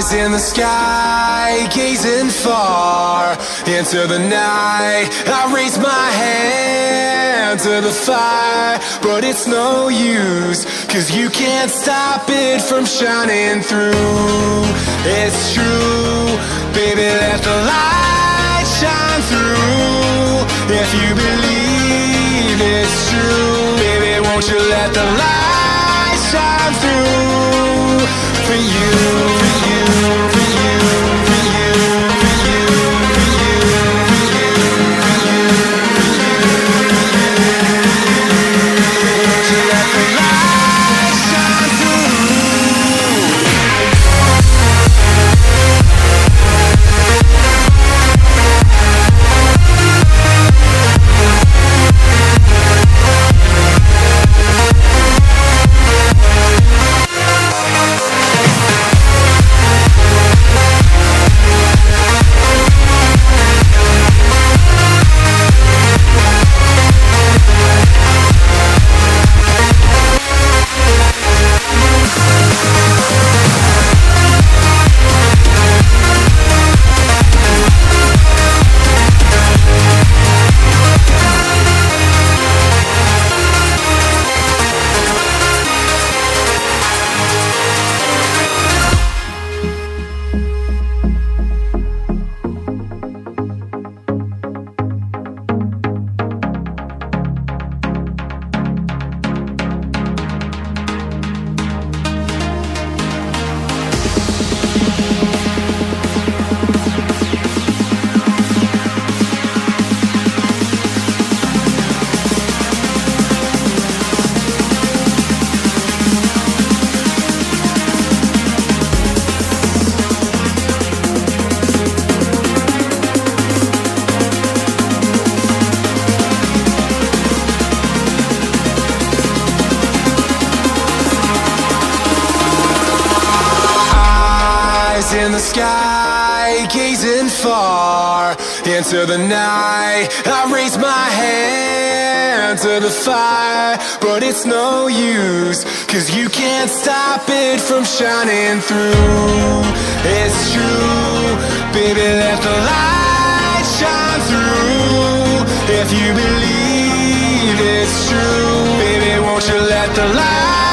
in the sky, gazing far into the night. I raise my hand to the fire, but it's no use, 'cause you can't stop it from shining through. It's true, baby, let the light shine through. If you believe it's true, baby, won't you let the light shine through for you, for you, for you, for you, for you, for you, for you, for you, won't you let the light shine through? In the sky, gazing far into the night. I raise my hand to the fire, but it's no use, 'cause you can't stop it from shining through. It's true, baby, let the light shine through. If you believe it's true, baby, won't you let the light